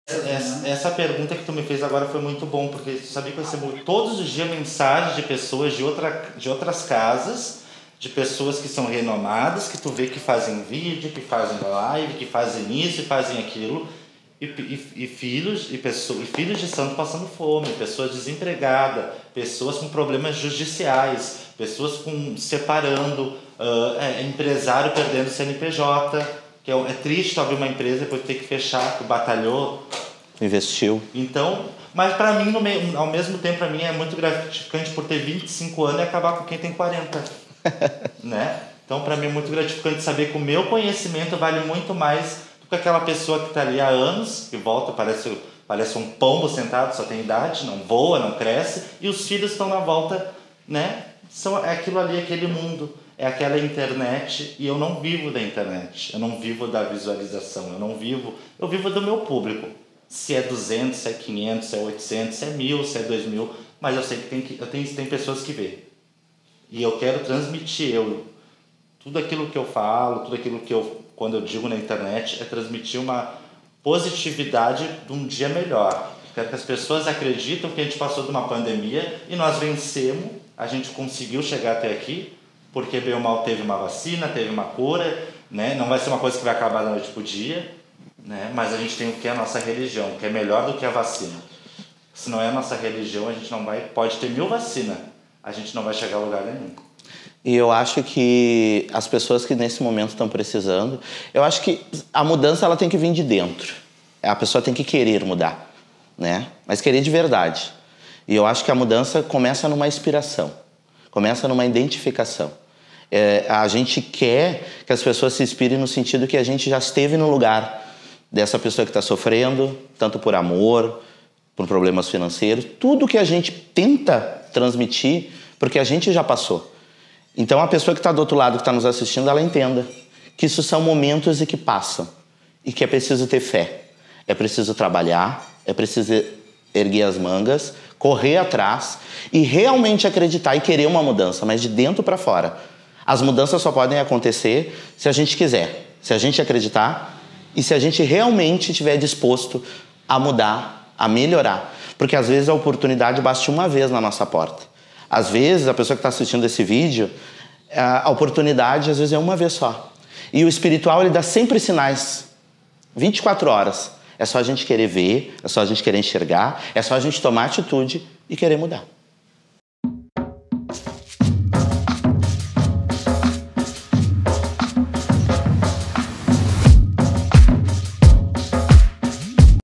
Essa pergunta que tu me fez agora foi muito bom, porque tu sabia que eu recebo todos os dias mensagens de pessoas de outras casas, de pessoas que são renomadas, que tu vê que fazem vídeo, que fazem live, que fazem isso e fazem aquilo, e filhos de santo passando fome, pessoas desempregadas, pessoas com problemas judiciais, pessoas separando, empresário perdendo CNPJ, que é triste tu abrir uma empresa e depois ter que fechar, tu batalhou, investiu. Então, mas para mim, ao mesmo tempo, para mim é muito gratificante por ter 25 anos e acabar com quem tem 40, né? Então, para mim é muito gratificante saber que o meu conhecimento vale muito mais do que aquela pessoa que está ali há anos, que volta, parece um pombo sentado, só tem idade, não voa, não cresce, e os filhos estão na volta, né? É aquilo ali, aquele mundo. É aquela internet, e eu não vivo da internet, eu não vivo da visualização, eu vivo do meu público. Se é 200, se é 500, se é 800, se é 1000, se é 2000, mas eu sei que tem pessoas que vê. E eu quero transmitir, tudo aquilo que eu falo, tudo aquilo que quando eu digo na internet, é transmitir uma positividade de um dia melhor. Quero que as pessoas acreditem que a gente passou de uma pandemia e nós vencemos, a gente conseguiu chegar até aqui, porque bem ou mal teve uma vacina, teve uma cura, né? Não vai ser uma coisa que vai acabar da noite pro dia, né? Mas a gente tem o que é a nossa religião, que é melhor do que a vacina. Se não é a nossa religião, a gente não vai... Pode ter 1000 vacinas, a gente não vai chegar a lugar nenhum. E eu acho que as pessoas que nesse momento estão precisando... Eu acho que a mudança ela tem que vir de dentro. A pessoa tem que querer mudar, né? Mas querer de verdade. E eu acho que a mudança começa numa inspiração. Começa numa identificação. A gente quer que as pessoas se inspirem no sentido que a gente já esteve no lugar dessa pessoa que está sofrendo, tanto por amor, por problemas financeiros, tudo que a gente tenta transmitir, porque a gente já passou. Então a pessoa que está do outro lado, que está nos assistindo, ela entenda que isso são momentos e que passam, e que é preciso ter fé, é preciso trabalhar, é preciso erguer as mangas, correr atrás e realmente acreditar e querer uma mudança, mas de dentro para fora. As mudanças só podem acontecer se a gente quiser, se a gente acreditar e se a gente realmente estiver disposto a mudar, a melhorar. Porque às vezes a oportunidade bate uma vez na nossa porta. Às vezes a pessoa que está assistindo esse vídeo, a oportunidade às vezes é uma vez só. E o espiritual ele dá sempre sinais, 24 horas. É só a gente querer ver, é só a gente querer enxergar, é só a gente tomar atitude e querer mudar.